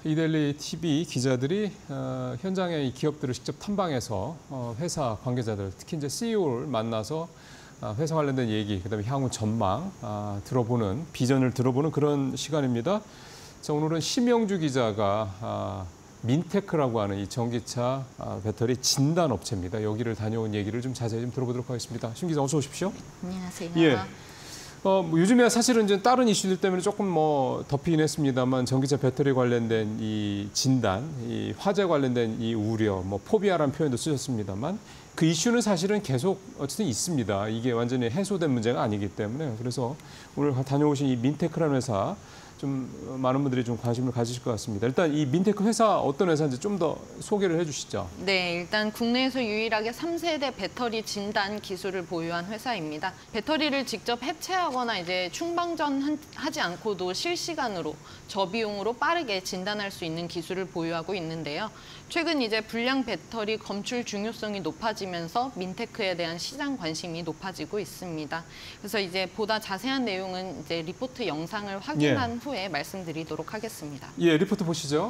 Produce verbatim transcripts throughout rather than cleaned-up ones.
이데일리 티비 기자들이 어, 현장의 기업들을 직접 탐방해서 어, 회사 관계자들, 특히 이제 씨이오를 만나서 어, 회사 관련된 얘기, 그다음에 향후 전망 어, 들어보는 비전을 들어보는 그런 시간입니다. 자, 오늘은 심영주 기자가 어, 민테크라고 하는 이 전기차 어, 배터리 진단 업체입니다. 여기를 다녀온 얘기를 좀 자세히 좀 들어보도록 하겠습니다. 심 기자, 어서 오십시오. 안녕하세요. 예. 어, 뭐 요즘에 사실은 이제 다른 이슈들 때문에 조금 뭐 덮이긴 했습니다만 전기차 배터리 관련된 이 진단, 이 화재 관련된 이 우려, 뭐 포비아라는 표현도 쓰셨습니다만 그 이슈는 사실은 계속 어쨌든 있습니다. 이게 완전히 해소된 문제가 아니기 때문에 그래서 오늘 다녀오신 이 민테크라는 회사 좀 많은 분들이 좀 관심을 가지실 것 같습니다. 일단 이 민테크 회사 어떤 회사인지 좀 더 소개를 해주시죠. 네, 일단 국내에서 유일하게 삼 세대 배터리 진단 기술을 보유한 회사입니다. 배터리를 직접 해체하거나 이제 충방전하지 않고도 실시간으로 저비용으로 빠르게 진단할 수 있는 기술을 보유하고 있는데요. 최근 이제 불량 배터리 검출 중요성이 높아지면서 민테크에 대한 시장 관심이 높아지고 있습니다. 그래서 이제 보다 자세한 내용은 이제 리포트 영상을 확인한 예. 후에 말씀드리도록 하겠습니다. 예, 리포트 보시죠.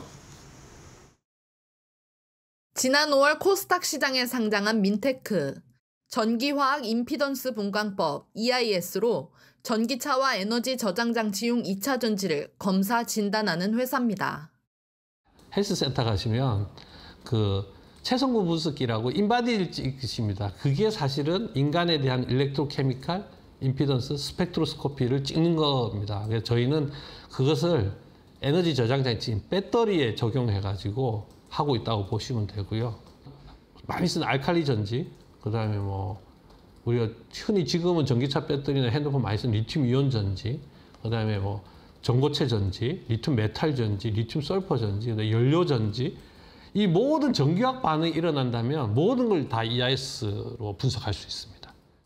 지난 오월 코스닥 시장에 상장한 민테크. 전기화학 임피던스 분광법 이아이에스로 전기차와 에너지 저장 장치용 이 차 전지를 검사 진단하는 회사입니다. 헬스센터 가시면 그 체성분 분석기라고 인바디를 찍으십니다. 그게 사실은 인간에 대한 일렉트로케미칼 임피던스 스펙트로스코피를 찍는 겁니다. 그래서 저희는 그것을 에너지 저장 장치인 배터리에 적용해가지고 하고 있다고 보시면 되고요. 많이 쓰는 알칼리 전지, 그다음에 뭐 우리가 흔히 지금은 전기차 배터리나 핸드폰 많이 쓰는 리튬 이온 전지, 그다음에 뭐 전고체 전지, 리튬 메탈 전지, 리튬 설퍼 전지, 연료 전지, 이 모든 전기화학 반응이 일어난다면 모든 걸 다 이아이에스로 분석할 수 있습니다.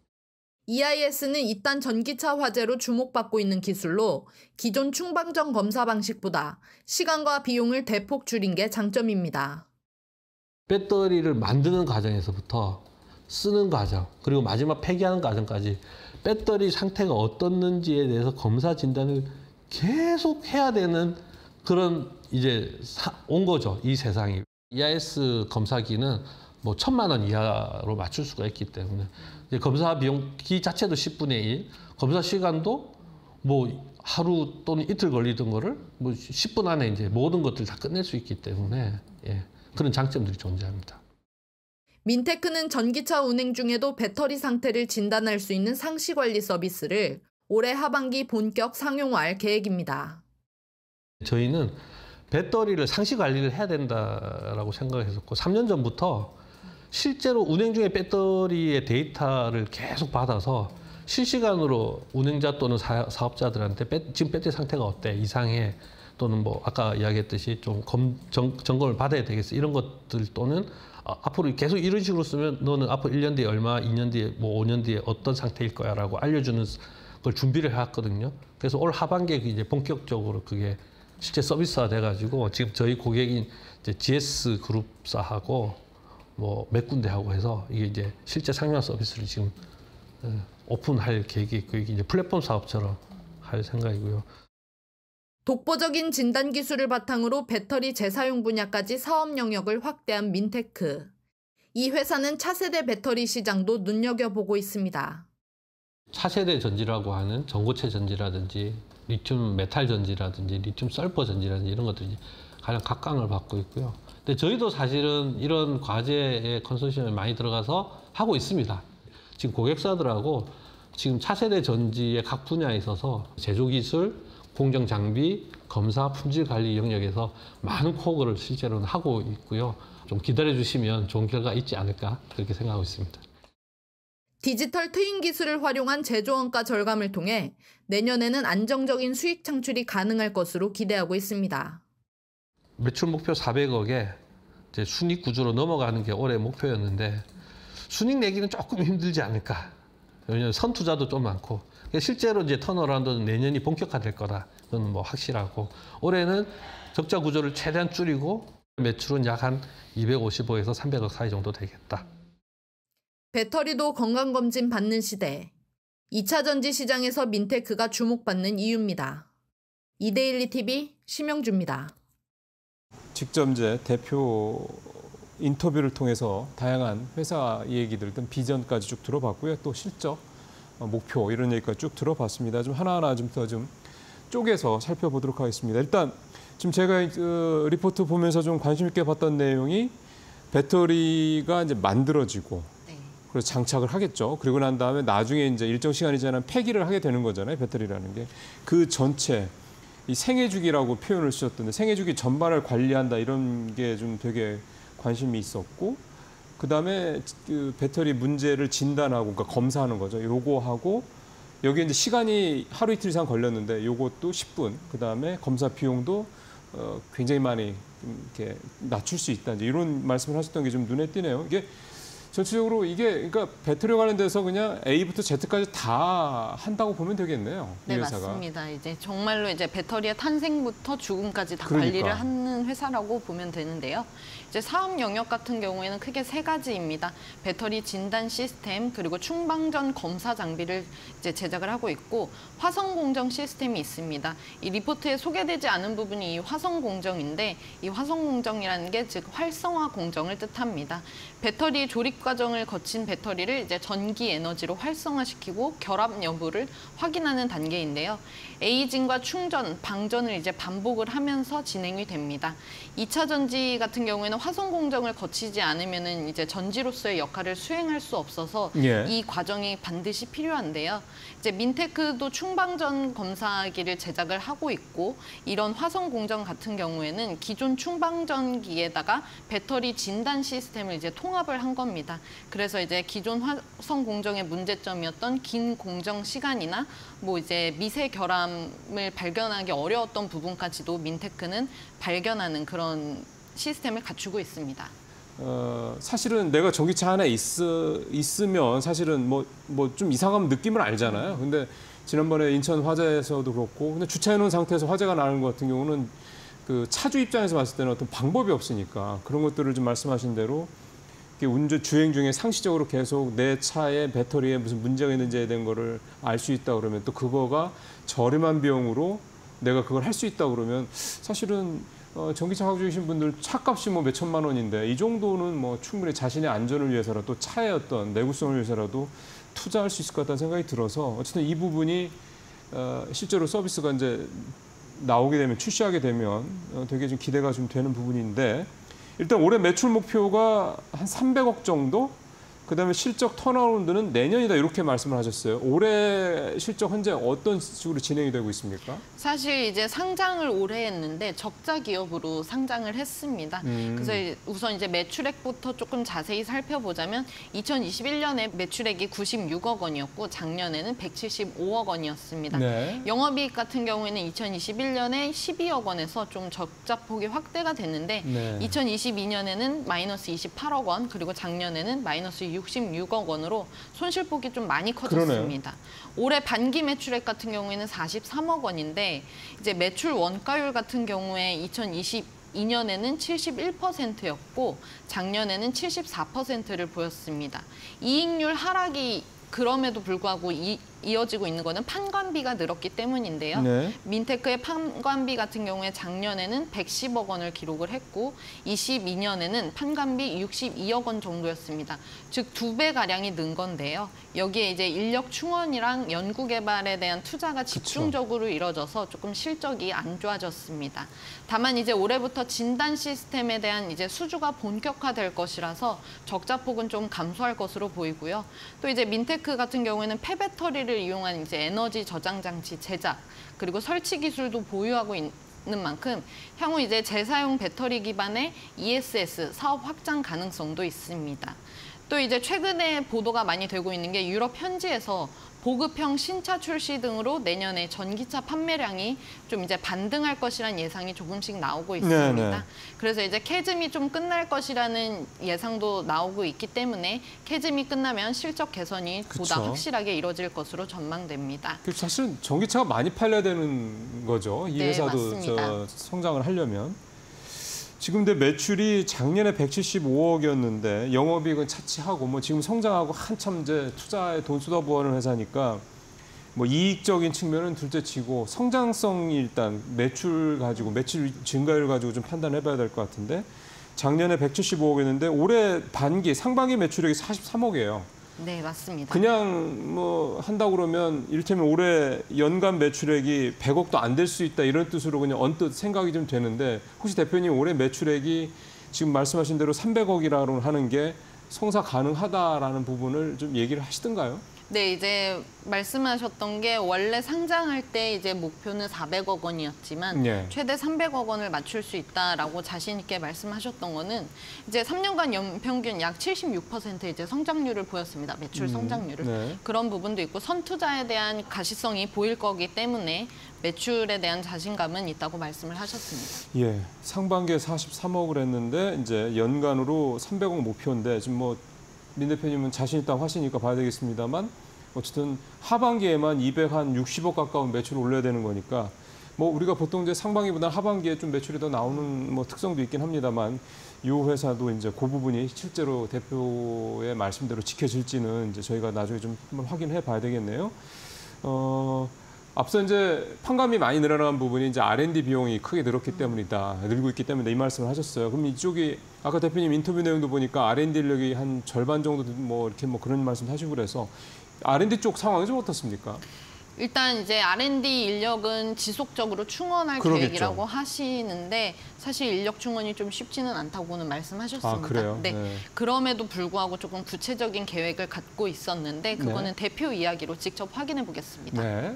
이아이에스는 이딴 전기차 화재로 주목받고 있는 기술로 기존 충방전 검사 방식보다 시간과 비용을 대폭 줄인 게 장점입니다. 배터리를 만드는 과정에서부터 쓰는 과정, 그리고 마지막 폐기하는 과정까지 배터리 상태가 어떻는지에 대해서 검사 진단을 계속 해야 되는 그런 이제 사, 온 거죠, 이 세상이. 이아이에스 검사기는 뭐 천만 원 이하로 맞출 수가 있기 때문에 이제 검사 비용기 자체도 십분의 일, 검사 시간도 뭐 하루 또는 이틀 걸리던 거를 뭐 십 분 안에 이제 모든 것들 다 끝낼 수 있기 때문에 예, 그런 장점들이 존재합니다. 민테크는 전기차 운행 중에도 배터리 상태를 진단할 수 있는 상시 관리 서비스를 올해 하반기 본격 상용화할 계획입니다. 저희는 배터리를 상시 관리를 해야 된다라고 생각했었고 삼 년 전부터 실제로 운행 중에 배터리의 데이터를 계속 받아서 실시간으로 운행자 또는 사, 사업자들한테 배, 지금 배터리 상태가 어때? 이상해? 또는 뭐 아까 이야기했듯이 좀 검, 점, 점검을 받아야 되겠어? 이런 것들 또는 아, 앞으로 계속 이런 식으로 쓰면 너는 앞으로 일 년 뒤에 얼마, 이 년 뒤에 뭐 오 년 뒤에 어떤 상태일 거야 라고 알려주는 걸 준비를 해왔거든요. 그래서 올 하반기에 이제 본격적으로 그게 실제 서비스화 돼가지고 지금 저희 고객인 이제 지에스 그룹사하고 뭐 몇 군데 하고 해서 이게 이제 실제 상용화 서비스를 지금 오픈할 계획이 있고 이게 이제 플랫폼 사업처럼 할 생각이고요. 독보적인 진단 기술을 바탕으로 배터리 재사용 분야까지 사업 영역을 확대한 민테크. 이 회사는 차세대 배터리 시장도 눈여겨보고 있습니다. 차세대 전지라고 하는 전고체 전지라든지 리튬 메탈 전지라든지 리튬 설퍼 전지라든지 이런 것들이 가장 각광을 받고 있고요. 근데 저희도 사실은 이런 과제에 컨소시엄에 많이 들어가서 하고 있습니다. 지금 고객사들하고 지금 차세대 전지의 각 분야에 있어서 제조기술, 공정 장비, 검사, 품질 관리 영역에서 많은 코어를 실제로는 하고 있고요. 좀 기다려 주시면 좋은 결과가 있지 않을까 그렇게 생각하고 있습니다. 디지털 트윈 기술을 활용한 제조 원가 절감을 통해 내년에는 안정적인 수익 창출이 가능할 것으로 기대하고 있습니다. 매출 목표 사백억에 이제 순익 구조로 넘어가는 게 올해 목표였는데 순익 내기는 조금 힘들지 않을까. 왜냐하면 선투자도 좀 많고 실제로 이제 턴어라운드는 내년이 본격화될 거다. 그건 뭐 확실하고 올해는 적자 구조를 최대한 줄이고 매출은 약 한 이백오십억에서 삼백억 사이 정도 되겠다. 배터리도 건강검진 받는 시대. 이 차 전지 시장에서 민테크가 주목받는 이유입니다. 이데일리 티비 심영주입니다. 직접 이제 대표 인터뷰를 통해서 다양한 회사 얘기들, 비전까지 쭉 들어봤고요. 또 실적, 목표 이런 얘기까지 쭉 들어봤습니다. 좀 하나하나 좀 더 좀 쪼개서 살펴보도록 하겠습니다. 일단 지금 제가 그 리포트 보면서 좀 관심 있게 봤던 내용이 배터리가 이제 만들어지고 네. 그래서 장착을 하겠죠. 그리고 난 다음에 나중에 이제 일정 시간이 지나면 폐기를 하게 되는 거잖아요. 배터리라는 게. 그 전체 이 생애주기라고 표현을 쓰셨던데 생애주기 전반을 관리한다 이런 게 좀 되게 관심이 있었고 그다음에 그 배터리 문제를 진단하고 그러니까 검사하는 거죠. 요거 하고 여기 이제 시간이 하루 이틀 이상 걸렸는데 요것도 십 분. 그다음에 검사 비용도 어, 굉장히 많이 이렇게 낮출 수 있다. 이제 이런 말씀을 하셨던 게 좀 눈에 띄네요. 이게 전체적으로 이게 그러니까 배터리 관련돼서 그냥 A부터 Z까지 다 한다고 보면 되겠네요. 이 네, 회사가. 맞습니다. 이제 정말로 이제 배터리의 탄생부터 죽음까지 다 그러니까. 관리를 하는 회사라고 보면 되는데요. 이제 사업 영역 같은 경우에는 크게 세 가지입니다. 배터리 진단 시스템, 그리고 충방전 검사 장비를 이제 제작을 하고 있고 화성 공정 시스템이 있습니다. 이 리포트에 소개되지 않은 부분이 이 화성 공정인데 이 화성 공정이라는 게 즉 활성화 공정을 뜻합니다. 배터리 조립 과정을 거친 배터리를 이제 전기 에너지로 활성화시키고 결합 여부를 확인하는 단계인데요. 에이징과 충전, 방전을 이제 반복을 하면서 진행이 됩니다. 이 차 전지 같은 경우에는 화성 공정을 거치지 않으면은 이제 전지로서의 역할을 수행할 수 없어서 예. 이 과정이 반드시 필요한데요. 이제 민테크도 충방전 검사기를 제작을 하고 있고 이런 화성 공정 같은 경우에는 기존 충방전기에다가 배터리 진단 시스템을 이제 통합을 한 겁니다. 그래서 이제 기존 화성 공정의 문제점이었던 긴 공정 시간이나 뭐 이제 미세 결함을 발견하기 어려웠던 부분까지도 민테크는 발견하는 그런 시스템을 갖추고 있습니다. 어, 사실은 내가 전기차 하나 있, 있으면 사실은 뭐 뭐 좀 이상한 느낌을 알잖아요. 근데 지난번에 인천 화재에서도 그렇고 근데 주차해 놓은 상태에서 화재가 나는 것 같은 경우는 그 차주 입장에서 봤을 때는 어떤 방법이 없으니까 그런 것들을 좀 말씀하신 대로 운전 주행 중에 상시적으로 계속 내 차의 배터리에 무슨 문제가 있는지에 대한 거를 알 수 있다 그러면 또 그거가 저렴한 비용으로 내가 그걸 할 수 있다 그러면 사실은 어, 전기차 가지고 계신 분들 차값이 뭐 몇 천만 원인데 이 정도는 뭐 충분히 자신의 안전을 위해서라도 또 차의 어떤 내구성을 위해서라도 투자할 수 있을 것 같다는 생각이 들어서 어쨌든 이 부분이 어, 실제로 서비스가 이제 나오게 되면 출시하게 되면 어, 되게 좀 기대가 좀 되는 부분인데 일단 올해 매출 목표가 한 삼백억 정도? 그다음에 실적 턴어라운드는 내년이다 이렇게 말씀을 하셨어요. 올해 실적 현재 어떤 식으로 진행이 되고 있습니까? 사실 이제 상장을 올해 했는데 적자 기업으로 상장을 했습니다. 음. 그래서 우선 이제 매출액부터 조금 자세히 살펴보자면 이천이십일 년에 매출액이 구십육억 원이었고 작년에는 백칠십오억 원이었습니다. 네. 영업이익 같은 경우에는 이천이십일 년에 십이억 원에서 좀 적자 폭이 확대가 됐는데 네. 이천이십이 년에는 마이너스 이십팔억 원 그리고 작년에는 마이너스 육십육억 원으로 손실폭이 좀 많이 커졌습니다. 그러네요. 올해 반기 매출액 같은 경우에는 사십삼억 원인데 이제 매출 원가율 같은 경우에 이천이십이 년에는 칠십일 퍼센트였고 작년에는 칠십사 퍼센트를 보였습니다. 이익률 하락이 그럼에도 불구하고 이, 이어지고 있는 거는 판관비가 늘었기 때문인데요. 네. 민테크의 판관비 같은 경우에 작년에는 백십억 원을 기록을 했고 이십이 년에는 판관비 육십이억 원 정도였습니다. 즉 두 배 가량이 는 건데요. 여기에 이제 인력 충원이랑 연구 개발에 대한 투자가 집중적으로 그쵸. 이뤄져서 조금 실적이 안 좋아졌습니다. 다만 이제 올해부터 진단 시스템에 대한 이제 수주가 본격화될 것이라서 적자폭은 좀 감소할 것으로 보이고요. 또 이제 민테크 같은 경우에는 폐배터리를 이용한 이제 에너지 저장 장치 제작 그리고 설치 기술도 보유하고 있는 만큼 향후 이제 재사용 배터리 기반의 이에스에스 사업 확장 가능성도 있습니다. 또 이제 최근에 보도가 많이 되고 있는 게 유럽 현지에서 보급형 신차 출시 등으로 내년에 전기차 판매량이 좀 이제 반등할 것이라는 예상이 조금씩 나오고 있습니다. 네네. 그래서 이제 캐즘이 좀 끝날 것이라는 예상도 나오고 있기 때문에 캐즘이 끝나면 실적 개선이 그쵸. 보다 확실하게 이뤄질 것으로 전망됩니다. 사실 전기차가 많이 팔려야 되는 거죠. 이 네, 회사도 저 성장을 하려면. 지금 내 매출이 작년에 백칠십오억이었는데 영업이익은 차치하고 뭐 지금 성장하고 한참 이제 투자에 돈 쏟아부어하는 회사니까 뭐 이익적인 측면은 둘째치고 성장성이 일단 매출 가지고 매출 증가율 가지고 좀 판단해봐야 될 것 같은데 작년에 백칠십오억이었는데 올해 반기 상반기 매출액이 사십삼억이에요. 네, 맞습니다. 그냥 뭐 한다고 그러면 이를테면 올해 연간 매출액이 백억도 안 될 수 있다 이런 뜻으로 그냥 언뜻 생각이 좀 되는데 혹시 대표님 올해 매출액이 지금 말씀하신 대로 삼백억이라고 하는 게 성사 가능하다라는 부분을 좀 얘기를 하시던가요? 네, 이제 말씀하셨던 게 원래 상장할 때 이제 목표는 사백억 원이었지만 예. 최대 삼백억 원을 맞출 수 있다라고 자신 있게 말씀하셨던 거는 이제 삼 년간 연평균 약 칠십육 퍼센트 이제 성장률을 보였습니다. 매출 성장률을. 음, 네. 그런 부분도 있고 선투자에 대한 가시성이 보일 거기 때문에 매출에 대한 자신감은 있다고 말씀을 하셨습니다. 예, 상반기에 사십삼억을 했는데 이제 연간으로 삼백억 목표인데 지금 뭐 민 대표님은 자신 있다고 하시니까 봐야 되겠습니다만 어쨌든 하반기에만 이백육십억 가까운 매출을 올려야 되는 거니까 뭐 우리가 보통 이제 상반기보다 하반기에 좀 매출이 더 나오는 뭐 특성도 있긴 합니다만 이 회사도 이제 그 부분이 실제로 대표의 말씀대로 지켜질지는 이제 저희가 나중에 좀 한번 확인해 봐야 되겠네요. 어. 앞서 이제 판감이 많이 늘어난 부분이 이제 알 앤 디 비용이 크게 늘었기 때문이다. 늘고 있기 때문에 이 말씀을 하셨어요. 그럼 이쪽이 아까 대표님 인터뷰 내용도 보니까 알 앤 디 인력이 한 절반 정도 뭐 이렇게 뭐 그런 말씀 하시고 그래서 알 앤 디 쪽 상황이 좀 어떻습니까? 일단 이제 알 앤 디 인력은 지속적으로 충원할 그러겠죠. 계획이라고 하시는데 사실 인력 충원이 좀 쉽지는 않다고는 말씀하셨습니다. 아, 그래요? 네. 네. 그럼에도 불구하고 조금 구체적인 계획을 갖고 있었는데 그거는 네. 대표 이야기로 직접 확인해 보겠습니다. 네.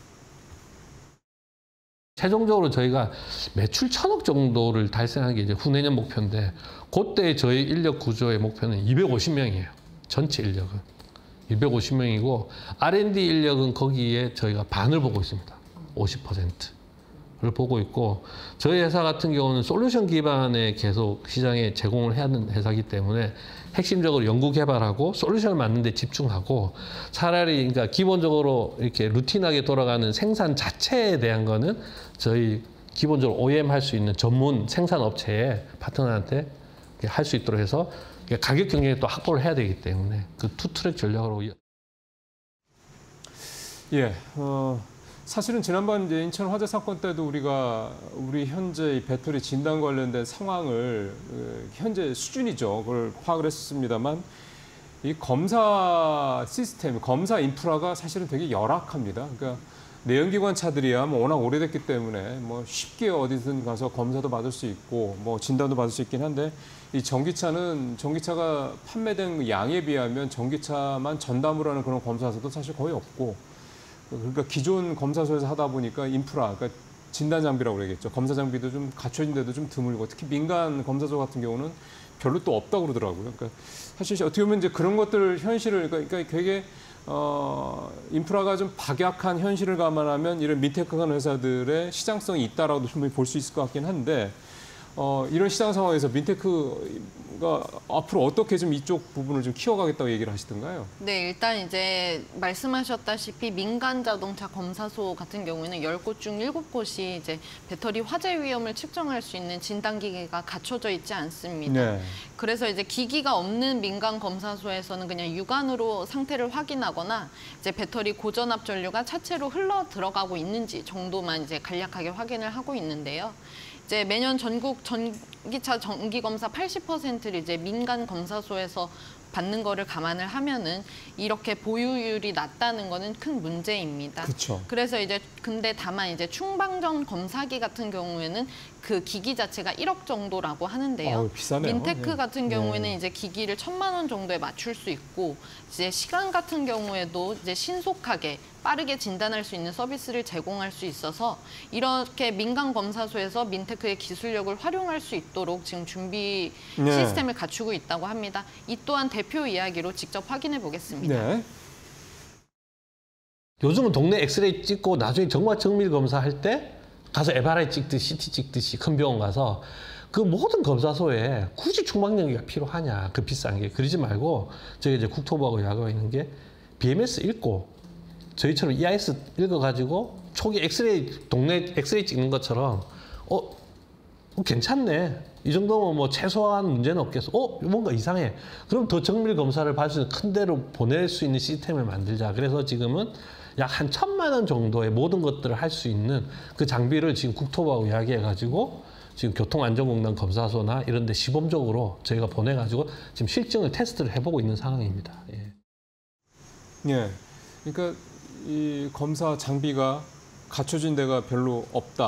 최종적으로 저희가 매출 천억 정도를 달성하는 게 이제 후내년 목표인데 그때 저희 인력 구조의 목표는 이백오십 명이에요. 전체 인력은. 이백오십 명이고 알 앤 디 인력은 거기에 저희가 반을 보고 있습니다. 오십 퍼센트를 보고 있고 저희 회사 같은 경우는 솔루션 기반의 계속 시장에 제공을 해야 하는 회사이기 때문에 핵심적으로 연구 개발하고 솔루션을 만드는 데 집중하고 차라리 그러니까 기본적으로 이렇게 루틴하게 돌아가는 생산 자체에 대한 거는 저희 기본적으로 오 이 엠 할 수 있는 전문 생산 업체에 파트너한테 할 수 있도록 해서 가격 경쟁에 또 확보를 해야 되기 때문에 그 투 트랙 전략으로 예. 어, 사실은 지난번 이제 인천 화재 사건 때도 우리가 우리 현재 이 배터리 진단 관련된 상황을 현재 수준이죠. 그걸 파악을 했습니다만 이 검사 시스템, 검사 인프라가 사실은 되게 열악합니다. 그러니까 내연기관 차들이야 뭐 워낙 오래됐기 때문에 뭐 쉽게 어디든 가서 검사도 받을 수 있고 뭐 진단도 받을 수 있긴 한데 이 전기차는 전기차가 판매된 양에 비하면 전기차만 전담으로 하는 그런 검사소도 사실 거의 없고 그러니까 기존 검사소에서 하다 보니까 인프라, 그러니까 진단 장비라고 그러겠죠. 검사 장비도 좀 갖춰진 데도 좀 드물고 특히 민간 검사소 같은 경우는 별로 또 없다고 그러더라고요. 그러니까 사실 어떻게 보면 이제 그런 것들 현실을 그러니까 되게 어, 인프라가 좀 박약한 현실을 감안하면 이런 민테크한 회사들의 시장성이 있다라고 충분히 볼 수 있을 것 같긴 한데 어, 이런 시장 상황에서 민테크가 앞으로 어떻게 좀 이쪽 부분을 좀 키워가겠다고 얘기를 하시던가요? 네, 일단 이제 말씀하셨다시피 민간 자동차 검사소 같은 경우에는 열 곳 중 일곱 곳이 이제 배터리 화재 위험을 측정할 수 있는 진단기기가 갖춰져 있지 않습니다. 네. 그래서 이제 기기가 없는 민간 검사소에서는 그냥 육안으로 상태를 확인하거나 이제 배터리 고전압 전류가 차체로 흘러 들어가고 있는지 정도만 이제 간략하게 확인을 하고 있는데요. 이제 매년 전국 전기차 정기 검사 팔십 퍼센트를 이제 민간 검사소에서 받는 거를 감안을 하면은 이렇게 보유율이 낮다는 거는 큰 문제입니다. 그렇죠. 그래서 이제 근데 다만 이제 충방전 검사기 같은 경우에는 그 기기 자체가 일억 정도라고 하는데요. 어우, 비싸네요. 민테크 네. 같은 경우에는 네. 이제 기기를 천만 원 정도에 맞출 수 있고 이제 시간 같은 경우에도 이제 신속하게 빠르게 진단할 수 있는 서비스를 제공할 수 있어서 이렇게 민간 검사소에서 민테크의 기술력을 활용할 수 있도록 지금 준비 네. 시스템을 갖추고 있다고 합니다. 이 또한 대표 이야기로 직접 확인해 보겠습니다. 네. 요즘은 동네 엑스레이 찍고 나중에 정말 정밀 검사할 때 가서 엠알아이 찍듯이 씨티 찍듯이 큰 병원 가서 그 모든 검사소에 굳이 충방전기가 필요하냐 그 비싼 게 그러지 말고 저희 이제 국토부하고 야구가 있는 게 비 엠 에스 읽고 저희처럼 이 아이 에스 읽어가지고 초기 엑스레이 동네 엑스레이 찍는 것처럼 어, 어 괜찮네 이 정도면 뭐 최소한 문제는 없겠어. 어 뭔가 이상해. 그럼 더 정밀 검사를 받을 수 있는 큰 데로 보낼 수 있는 시스템을 만들자. 그래서 지금은 약 한 천만 원 정도의 모든 것들을 할 수 있는 그 장비를 지금 국토부하고 이야기해가지고 지금 교통안전공단 검사소나 이런 데 시범적으로 저희가 보내가지고 지금 실증을 테스트를 해보고 있는 상황입니다. 예. 예. 그러니까 이 검사 장비가 갖춰진 데가 별로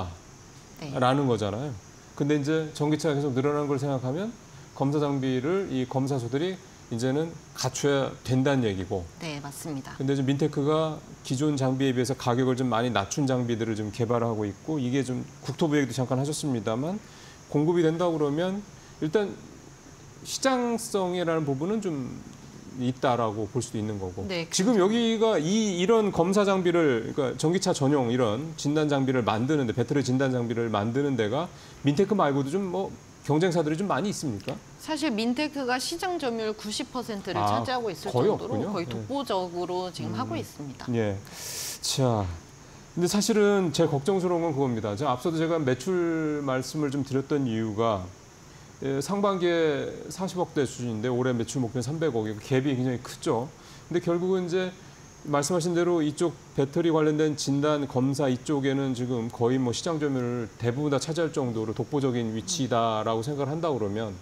없다라는 네. 거잖아요. 근데 이제 전기차가 계속 늘어나는 걸 생각하면 검사 장비를 이 검사소들이 이제는 갖춰야 된다는 얘기고. 네, 맞습니다. 근데 좀 민테크가 기존 장비에 비해서 가격을 좀 많이 낮춘 장비들을 좀 개발하고 있고, 이게 좀 국토부 얘기도 잠깐 하셨습니다만 공급이 된다 그러면 일단 시장성이라는 부분은 좀 있다라고 볼 수도 있는 거고. 네, 지금 여기가 이 이런 검사 장비를, 그러니까 전기차 전용 이런 진단 장비를 만드는데, 배터리 진단 장비를 만드는 데가 민테크 말고도 좀 뭐 경쟁사들이 좀 많이 있습니까? 사실 민테크가 시장 점유율 구십 퍼센트를 아, 차지하고 있을 거의 정도로 없군요. 거의 네. 독보적으로 지금 음. 하고 있습니다. 예. 자, 근데 사실은 제일 걱정스러운 건 그겁니다. 제가 앞서도 제가 매출 말씀을 좀 드렸던 이유가, 예, 상반기에 사십억대 수준인데 올해 매출 목표는 삼백억이고 갭이 굉장히 크죠. 근데 결국은 이제 말씀하신 대로 이쪽 배터리 관련된 진단 검사 이쪽에는 지금 거의 뭐 시장 점유율을 대부분 다 차지할 정도로 독보적인 위치다라고 생각을 한다 그러면,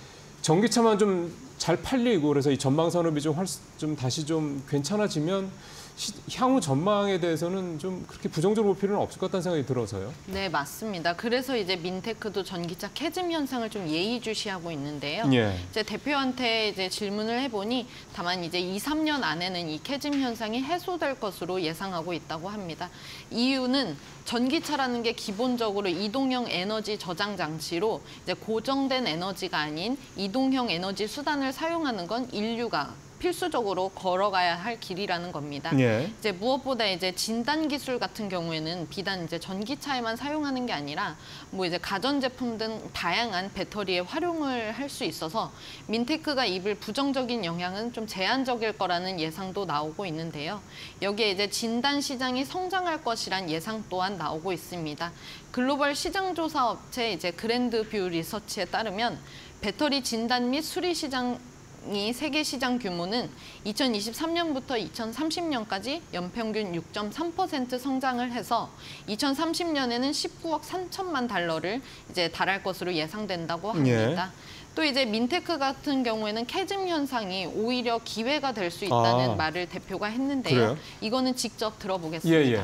전기차만 좀 잘 팔리고 그래서 이 전망 산업이 좀, 활, 좀 다시 좀 괜찮아지면 시, 향후 전망에 대해서는 좀 그렇게 부정적으로 볼 필요는 없을 것 같다는 생각이 들어서요. 네, 맞습니다. 그래서 이제 민테크도 전기차 캐즘 현상을 좀 예의주시하고 있는데요. 예. 이제 대표한테 이제 질문을 해보니 다만 이제 이, 삼 년 안에는 이 캐즘 현상이 해소될 것으로 예상하고 있다고 합니다. 이유는 전기차라는 게 기본적으로 이동형 에너지 저장 장치로 이제 고정된 에너지가 아닌 이동형 에너지 수단을 사용하는 건 인류가 필수적으로 걸어가야 할 길이라는 겁니다. 예. 이제 무엇보다 이제 진단 기술 같은 경우에는 비단 이제 전기차에만 사용하는 게 아니라 뭐 이제 가전제품 등 다양한 배터리에 활용을 할 수 있어서 민테크가 입을 부정적인 영향은 좀 제한적일 거라는 예상도 나오고 있는데요. 여기에 이제 진단 시장이 성장할 것이란 예상 또한 나오고 있습니다. 글로벌 시장 조사 업체 이제 그랜드뷰 리서치에 따르면 배터리 진단 및 수리 시장 이 세계 시장 규모는 이천이십삼 년부터 이천삼십 년까지 연평균 육 점 삼 퍼센트 성장을 해서 이천삼십 년에는 십구억 삼천만 달러를 이제 달할 것으로 예상된다고 합니다. 예. 또 이제 민테크 같은 경우에는 캐즘 현상이 오히려 기회가 될 수 있다는 아. 말을 대표가 했는데요. 그래요? 이거는 직접 들어보겠습니다. 예, 예.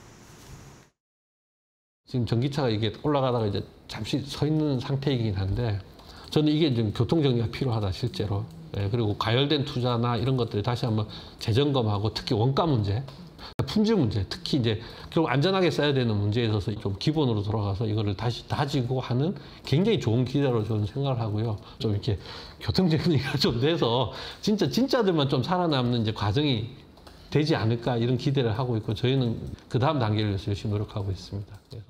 지금 전기차가 이게 올라가다가 이제 잠시 서 있는 상태이긴 한데, 저는 이게 좀 교통정리가 필요하다, 실제로. 예, 그리고 가열된 투자나 이런 것들을 다시 한번 재점검하고, 특히 원가 문제, 품질 문제, 특히 이제 결국 안전하게 써야 되는 문제에 있어서 좀 기본으로 돌아가서 이거를 다시 다지고 하는 굉장히 좋은 기회로 저는 생각을 하고요. 좀 이렇게 교통정리가 좀 돼서 진짜 진짜들만 좀 살아남는 이제 과정이 되지 않을까, 이런 기대를 하고 있고, 저희는 그 다음 단계를 위해서 열심히 노력하고 있습니다. 그래서.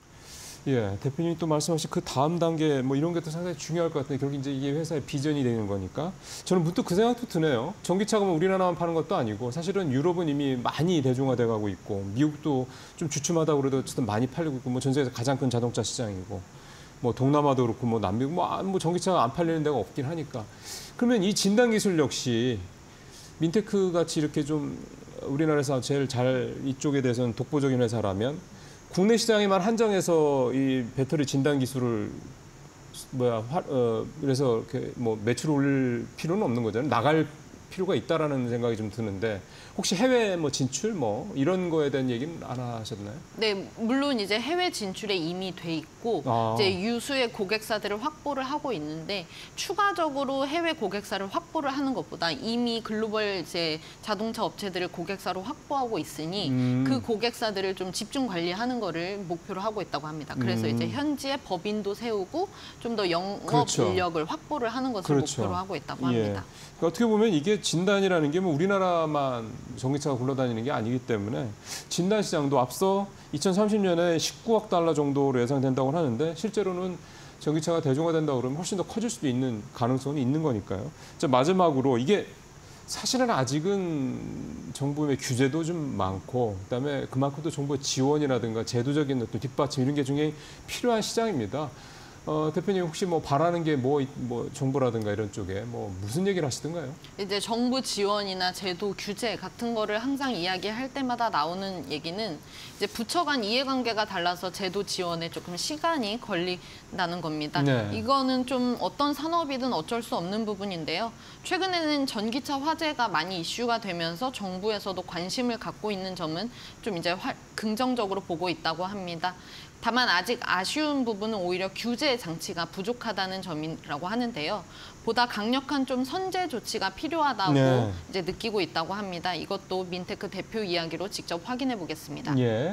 예, 대표님이 또 말씀하신 그 다음 단계 뭐 이런 것도 상당히 중요할 것 같은데, 결국 이제 이게 회사의 비전이 되는 거니까 저는 문득 그 생각도 드네요. 전기차가 뭐 우리나라만 파는 것도 아니고 사실은 유럽은 이미 많이 대중화돼 가고 있고, 미국도 좀 주춤하다 그래도 어쨌든 많이 팔리고 있고, 뭐 전 세계에서 가장 큰 자동차 시장이고, 뭐 동남아도 그렇고 뭐 남미국 뭐, 뭐 전기차가 안 팔리는 데가 없긴 하니까. 그러면 이 진단 기술 역시 민테크 같이 이렇게 좀 우리나라에서 제일 잘 이쪽에 대해서는 독보적인 회사라면 국내 시장에만 한정해서 이 배터리 진단 기술을 뭐야 화, 어, 그래서 이렇게 뭐 매출 올릴 필요는 없는 거잖아요. 나갈 필요가 있다라는 생각이 좀 드는데, 혹시 해외 뭐 진출 뭐 이런 거에 대한 얘기는 안 하셨나요? 네, 물론 이제 해외 진출에 이미 돼 있고 아. 이제 유수의 고객사들을 확보를 하고 있는데, 추가적으로 해외 고객사를 확보를 하는 것보다 이미 글로벌 이제 자동차 업체들을 고객사로 확보하고 있으니 음. 그 고객사들을 좀 집중 관리하는 거를 목표로 하고 있다고 합니다. 그래서 음. 이제 현지에 법인도 세우고 좀 더 영업 그렇죠. 인력을 확보를 하는 것을 그렇죠. 목표로 하고 있다고 예. 합니다. 그러니까 어떻게 보면 이게 진단이라는 게 뭐 우리나라만 전기차가 굴러다니는 게 아니기 때문에 진단 시장도 앞서 이천삼십 년에 십구억 달러 정도로 예상된다고 하는데, 실제로는 전기차가 대중화된다 그러면 훨씬 더 커질 수도 있는 가능성이 있는 거니까요. 자, 마지막으로 이게 사실은 아직은 정부의 규제도 좀 많고, 그다음에 그만큼 또 정부의 지원이라든가 제도적인 어떤 뒷받침 이런 게 굉장히 필요한 시장입니다. 어, 대표님 혹시 뭐 바라는 게 뭐 뭐 정부라든가 이런 쪽에 뭐 무슨 얘기를 하시던가요? 이제 정부 지원이나 제도 규제 같은 거를 항상 이야기할 때마다 나오는 얘기는 이제 부처 간 이해관계가 달라서 제도 지원에 조금 시간이 걸린다는 겁니다. 네. 이거는 좀 어떤 산업이든 어쩔 수 없는 부분인데요. 최근에는 전기차 화재가 많이 이슈가 되면서 정부에서도 관심을 갖고 있는 점은 좀 이제 화, 긍정적으로 보고 있다고 합니다. 다만 아직 아쉬운 부분은 오히려 규제 장치가 부족하다는 점이라고 하는데요. 보다 강력한 좀 선제 조치가 필요하다고 네. 이제 느끼고 있다고 합니다. 이것도 민테크 대표 이야기로 직접 확인해 보겠습니다. 예.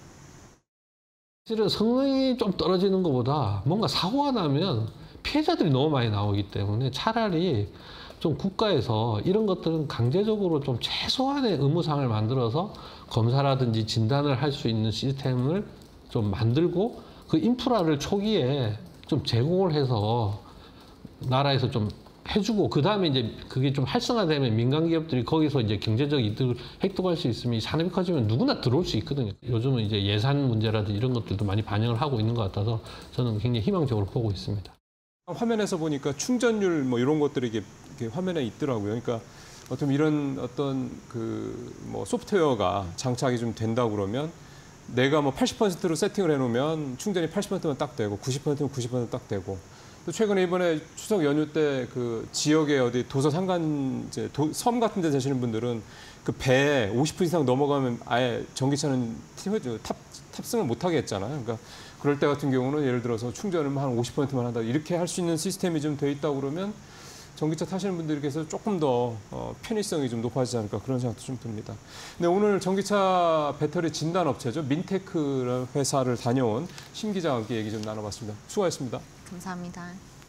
사실은 성능이 좀 떨어지는 것보다 뭔가 사고가 나면 피해자들이 너무 많이 나오기 때문에 차라리 좀 국가에서 이런 것들은 강제적으로 좀 최소한의 의무상을 만들어서 검사라든지 진단을 할 수 있는 시스템을 좀 만들고 그 인프라를 초기에 좀 제공을 해서 나라에서 좀 해주고 그 다음에 이제 그게 좀 활성화되면 민간 기업들이 거기서 이제 경제적 이득을 획득할 수 있으면 이 산업이 커지면 누구나 들어올 수 있거든요. 요즘은 이제 예산 문제라든지 이런 것들도 많이 반영을 하고 있는 것 같아서 저는 굉장히 희망적으로 보고 있습니다. 화면에서 보니까 충전율 뭐 이런 것들이 이게, 이게 화면에 있더라고요. 그러니까 어떤 이런 어떤 그 뭐 소프트웨어가 장착이 좀 된다고 그러면 내가 뭐 팔십 퍼센트로 세팅을 해놓으면 충전이 팔십 퍼센트만 딱 되고 구십 퍼센트면 구십 퍼센트 딱 되고 또 최근에 이번에 추석 연휴 때 그 지역에 어디 도서 산간 이제 도, 섬 같은 데 사시는 분들은 그 배에 오십 분 이상 넘어가면 아예 전기차는 탑, 탑승을 못하게 했잖아요. 그러니까 그럴 때 같은 경우는 예를 들어서 충전을 한 오십 퍼센트만 한다 이렇게 할 수 있는 시스템이 좀 돼 있다고 그러면 전기차 타시는 분들께서 조금 더 어, 편의성이 좀 높아지지 않을까 그런 생각도 좀 듭니다. 네, 오늘 전기차 배터리 진단 업체죠. 민테크 회사를 다녀온 심 기자와 함께 얘기 좀 나눠봤습니다. 수고하셨습니다. 감사합니다.